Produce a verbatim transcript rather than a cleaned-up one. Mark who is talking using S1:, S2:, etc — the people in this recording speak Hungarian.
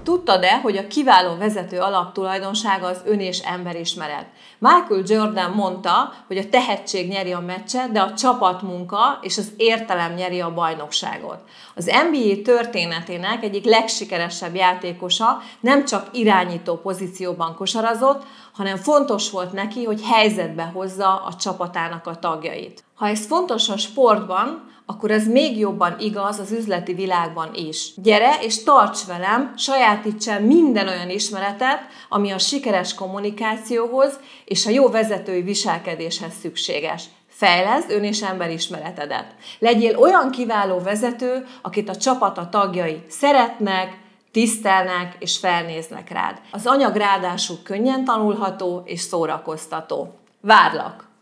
S1: Tudtad-e, hogy a kiváló vezető alaptulajdonsága az ön- és emberismeret? Michael Jordan mondta, hogy a tehetség nyeri a meccset, de a csapatmunka és az értelem nyeri a bajnokságot. Az en bé á történetének egyik legsikeresebb játékosa nem csak irányító pozícióban kosarazott, hanem fontos volt neki, hogy helyzetbe hozza a csapatának a tagjait. Ha ez fontos a sportban, akkor ez még jobban igaz az üzleti világban is. Gyere és tarts velem, sajátíts el minden olyan ismeretet, ami a sikeres kommunikációhoz és a jó vezetői viselkedéshez szükséges. Fejleszd ön- és emberismeretedet. Legyél olyan kiváló vezető, akit a csapata tagjai szeretnek, tisztelnek és felnéznek rád. Az anyag ráadásul könnyen tanulható és szórakoztató. Várlak!